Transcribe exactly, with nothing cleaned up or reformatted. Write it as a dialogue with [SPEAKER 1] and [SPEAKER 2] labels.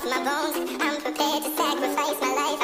[SPEAKER 1] off my bones. I'm prepared to sacrifice my life.